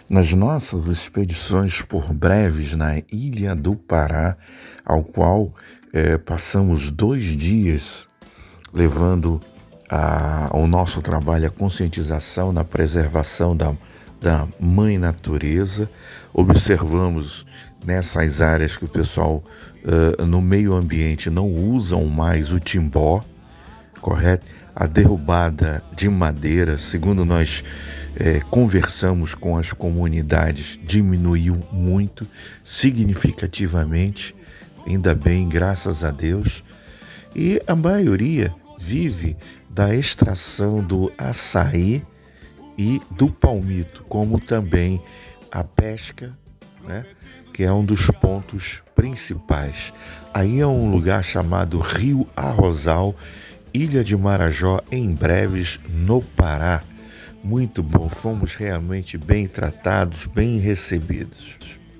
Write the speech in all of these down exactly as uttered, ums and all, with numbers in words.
Nas nossas expedições por breves na Ilha do Pará, ao qual eh, passamos dois dias levando a, ao nosso trabalho a conscientização na preservação da, da mãe natureza, observamos nessas áreas que o pessoal uh, no meio ambiente não usam mais o timbó, correto? A derrubada de madeira, segundo nós eh, conversamos com as comunidades, diminuiu muito, significativamente, ainda bem, graças a Deus. E a maioria vive da extração do açaí e do palmito, como também a pesca, né? Que é um dos pontos principais. Aí é um lugar chamado Rio Arrozal, Ilha de Marajó, em Breves, no Pará. Muito bom, fomos realmente bem tratados, bem recebidos.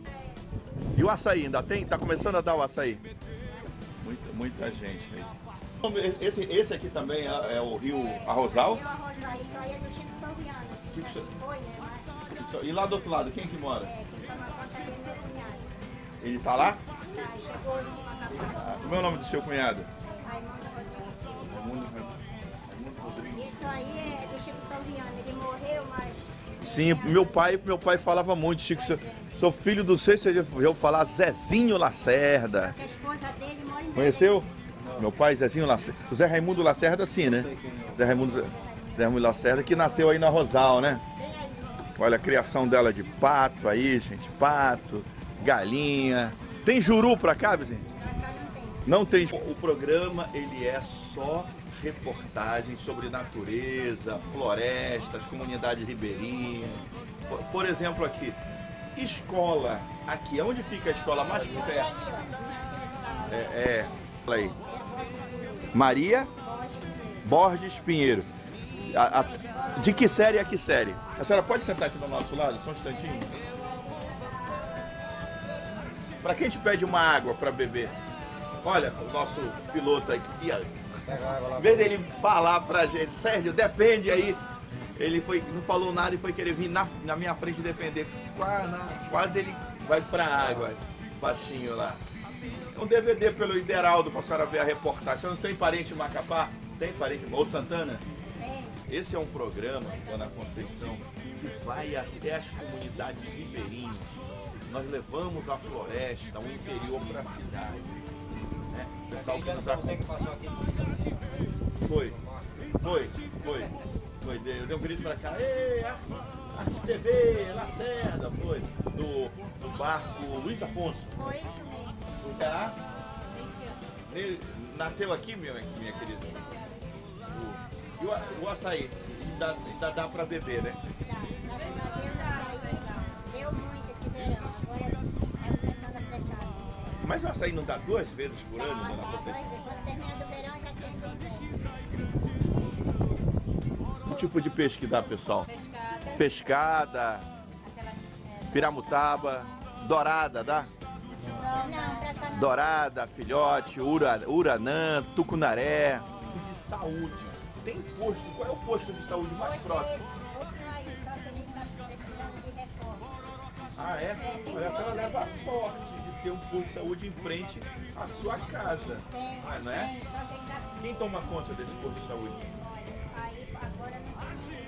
E o açaí, ainda tem? Tá começando a dar o açaí? Muita, muita gente aí. Esse, esse aqui também é, é o Rio Arrozal? Rio Arrozal, isso aí é do Chico Salviano. Chico... Foi, né? Mas... E lá do outro lado, quem que mora? É, quem toma conta aí é meu cunhado. Ele tá lá? Tá, chegou no Ah, como é o nome do seu cunhado? Raimundo Rodrigues. Raimundo Rodrigues. Isso aí é do Chico Salviano. Ele morreu, mas... Sim, meu pai, meu pai falava muito, Chico, sou, sou filho do, sei se você já ouviu falar, Zezinho Lacerda. A esposa dele mora em Conheceu? Meu pai, Zezinho Lacerda. O Zé Raimundo Lacerda, sim, né? Zé Raimundo, Zé Raimundo Lacerda, que nasceu aí na Rosal, né? Olha a criação dela de pato aí, gente. Pato, galinha. Tem juru pra cá, vizinho? Não tem. O programa, ele é só reportagens sobre natureza, florestas, comunidades ribeirinhas. Por, por exemplo, aqui, escola. Aqui, onde fica a escola mais perto? É, é. Olha aí. Maria Borges Pinheiro. A, a, de que série a que série? A senhora pode sentar aqui do nosso lado, só um instantinho? Para quem te pede uma água para beber? Olha, o nosso piloto aqui, em vez dele falar pra gente, Sérgio, defende aí, ele foi, não falou nada e foi querer vir na, na minha frente defender. Quase, quase ele vai pra água, baixinho lá. Um D V D pelo Ideraldo pra senhora ver a reportagem. Você não tem parente em Macapá? Tem parente em Ô Santana? Tem. Esse é um programa, Dona Conceição, que vai até as comunidades ribeirinhas. Nós levamos a floresta, o interior para a cidade. Né? O pessoal que nos acompanha. Foi, foi, foi, foi. Eu dei um grito para cá. Ei, Arte T V, Lacerda, foi. Do, do barco Luiz Afonso. Foi isso mesmo. Será? Ele nasceu aqui, minha, minha querida? O, e o, o açaí? Ainda, ainda dá para beber, né? Dá. Na verdade, deu muito esse verão. Agora é começando a fechar. Mas o açaí não dá duas vezes por ano, Dá, dona dá, Conceição? dois, quando termina do verão já tem bem. Que tipo de peixe que dá, pessoal? Pescada. Pescada, Aquela, é, piramutaba, dourada, dá? não, não, pra cá não. Dourada, filhote, ura, uranã, tucunaré. De saúde. Tem posto? Qual é o posto de saúde mais próximo? Outro aí, só que a gente tá precisando de reforço. Ah, é? Olha, a senhora leva a sorte de ter um posto de saúde em frente à sua casa. Tem, Ah, não é? tem, só tem que dar. Quem toma conta desse posto de saúde? Aí agora não tem.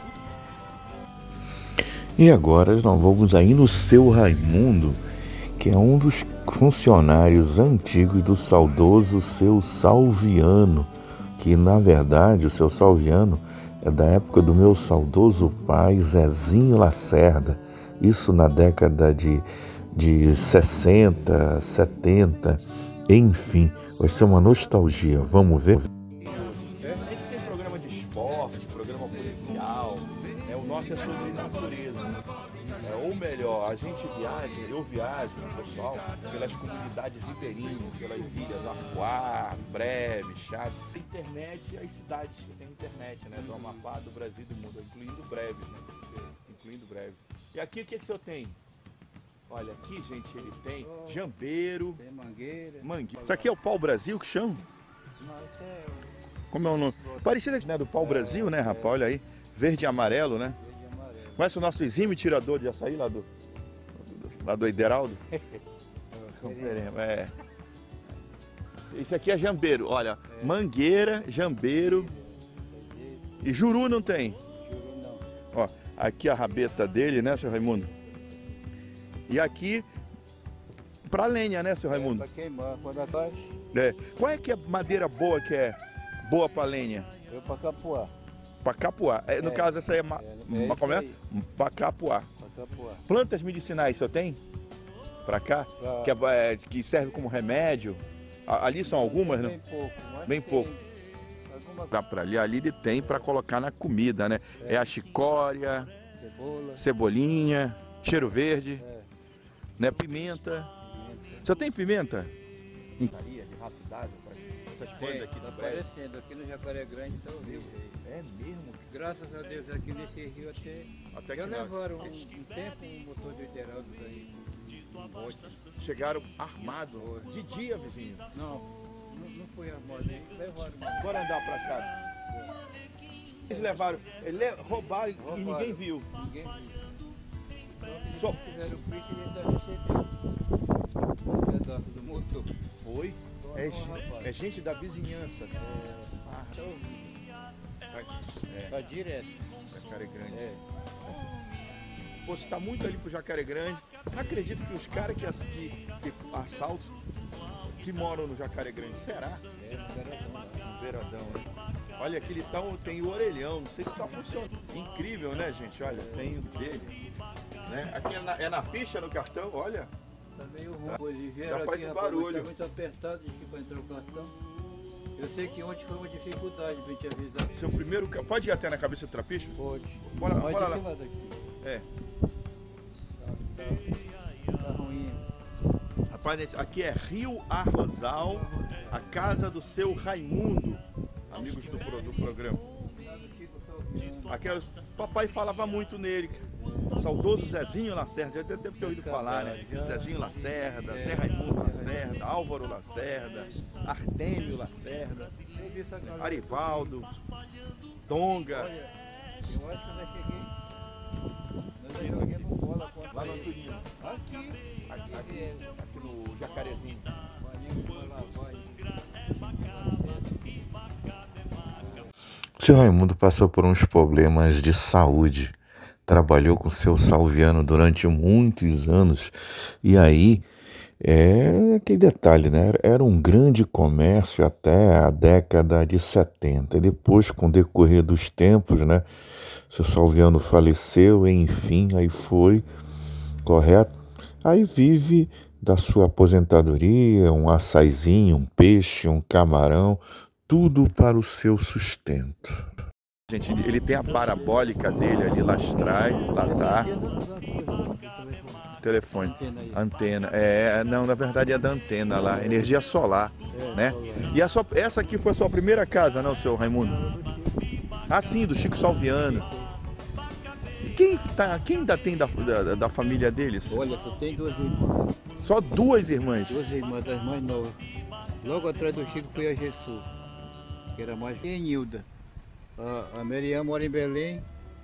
E agora nós vamos aí no seu Raimundo, que é um dos funcionários antigos do saudoso seu Salviano, que na verdade o seu Salviano é da época do meu saudoso pai Zezinho Lacerda, isso na década de, de sessenta, setenta, enfim, vai ser uma nostalgia, vamos ver? É, a gente tem programa de esporte, programa policial, é, o nosso é sobre natureza. É, ou melhor, a gente viaja, eu viajo, pessoal, pelas comunidades ribeirinhas, pelas ilhas Afuá, Breves, Chaves. A internet e as cidades que tem internet, né? Do Amapá, do Brasil e do mundo, incluindo Breves, né? Incluindo Breves. E aqui o que, que o senhor tem? Olha, aqui, gente, ele tem jambeiro, Tem mangueira. mangueira. Isso aqui é o pau-brasil que chama? Não, esse é Como é o nome? Parecido, né? Do pau-brasil, né, rapaz? Olha aí. Verde e amarelo, né? o verde e amarelo. Conhece o nosso exímio tirador de açaí lá do, lá do Ideraldo? É. Isso aqui é jambeiro, olha, é. Mangueira, jambeiro e juru não tem? Juru não. Ó, aqui a rabeta dele, né, seu Raimundo? E aqui para lenha, né, seu Raimundo? É, para queimar, quando abaixa. É. Qual é que é madeira boa que é boa para lenha? Eu para capoar. Para capoar. É, no é. caso essa aí é, ma... é, é como é? Para capoar. Para capoar. Plantas medicinais só tem? Para cá? Pra... Que, é, que serve como remédio? Ali são algumas, né? Bem pouco. Bem pouco. Alguma... Para ali, ali ele tem para colocar na comida, né? É, é a chicória, cebola, cebolinha, cheiro verde, é. Né? Pimenta. Pimenta. Só tem pimenta? De rato d'água, essas coisas é, aqui tá aparecendo. Aqui no Jacaré Grande está horrível. É mesmo? Graças a Deus aqui nesse rio até, até já que levaram um, um tempo um motor de Ideraldo aí. Chegaram armados de dia, vizinho? Não, não, não foi armado aí, levaram. Bora andar pra cá. Eles levaram, eles roubaram, roubaram e ninguém viu. Ninguém viu. Então, Só fizeram o print e ainda recebeu um pedaço do motor. Foi? É, é gente da vizinhança. É, ah, tá, é. Tá direto. Jacaré Grande. É. Pô, você tá muito ali pro Jacaré Grande. Não acredito que os caras que, que, que assaltam, que moram no Jacaré Grande, será? É, no Veradão. No Veradão, né? Olha, aqui ele tá, tem o orelhão, não sei se tá funcionando. Incrível, né, gente? Olha, tem o dele. Né? Aqui é na, é na ficha, no cartão, olha. Tá meio ruim. Eles vieram já faz aqui, barulho. rapaz, tá muito apertado aqui para entrar o cartão. Eu sei que ontem foi uma dificuldade pra te avisar. Seu primeiro... Pode ir até na cabeça do trapiche? Pode. Bora, Pode bora lá. lá daqui. É. Tá, tá, tá ruim. Rapaz, aqui é Rio Arrozal, a casa do seu Raimundo, amigos do, pro, do programa. Aqui, papai falava muito nele. Saudoso Zezinho Lacerda, já deve ter ouvido falar, né? Zezinho Lacerda, Zé Raimundo Lacerda, Álvaro Lacerda, Artêmio Lacerda, Arivaldo, Tonga. Eu acho que eu já cheguei. Nós já joguemos bola contra lá no Antonino. Aqui. Aqui, aqui, aqui no Jacarezinho. O seu Raimundo passou por uns problemas de saúde. Trabalhou com o seu Salviano durante muitos anos. E aí, é aquele detalhe, né? Era um grande comércio até a década de setenta. E depois, com o decorrer dos tempos, né? Seu Salviano faleceu, enfim, aí foi, correto? Aí vive da sua aposentadoria, um açaizinho, um peixe, um camarão, tudo para o seu sustento. Gente, ele tem a parabólica dele ali lá atrás, lá tá. Telefone, antena. É, não, na verdade é da antena lá, energia solar, né? E a sua, essa aqui foi a sua primeira casa, não, seu Raimundo? Ah, sim, do Chico Salviano. Quem, tá, quem ainda tem da, da, da família deles? Olha, tu tem duas irmãs. Só duas irmãs? Duas irmãs, das mais novas. Logo atrás do Chico foi a Jesus, que era mais... E a Enilda. A, a Meriam mora em Belém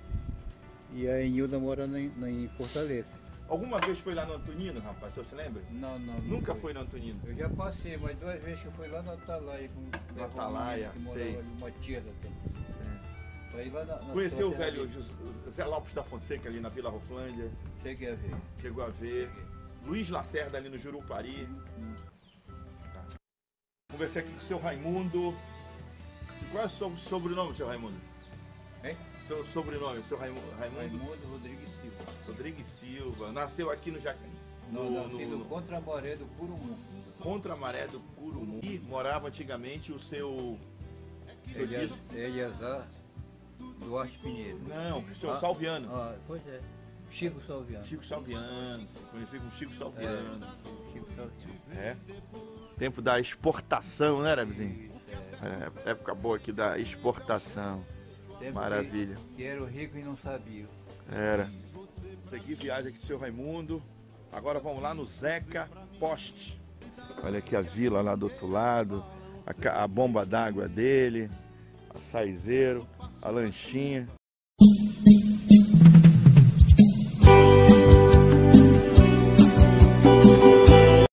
e a Enilda mora na, na, em Fortaleza. Alguma vez foi lá no Antonino, rapaz, você se lembra? Não, não. não Nunca foi. foi no Antonino? Eu já passei, mas duas vezes que eu fui lá na Atalaia. Com na Atalaia, sei. Uma tia da tem. Lá na, na Conheceu o velho Zé Lopes da Fonseca ali na Vila Roflândia? Cheguei a ver. Chegou a ver. Cheguei. Luiz Lacerda ali no Jurupari. Hum. Tá. Conversei aqui com o seu Raimundo. Qual é o seu sobrenome, seu Raimundo? Hein? Seu sobrenome, seu Raimundo? Raimundo, Raimundo Rodrigues Silva. Rodrigues Silva. Nasceu aqui no Jacaré. No, no, no, no Contra a Maré do Curumu. Contra a Maré do Curumu. E morava antigamente o seu... Eliazar Duarte Pinheiro. Não, o seu ah, Salviano. Ah, pois é. Chico Salviano. Chico Salviano. Conheci como Chico Salviano. É, Chico Salviano. É. Tempo da exportação, né, vizinho? É. É, época boa aqui da exportação. Tempo maravilha. Que, que era o rico e não sabia. Era. Segui viagem aqui do seu Raimundo. Agora vamos lá no Zeca Poste. Olha aqui a vila lá do outro lado. A, a bomba d'água dele. A saizeiro. A lanchinha.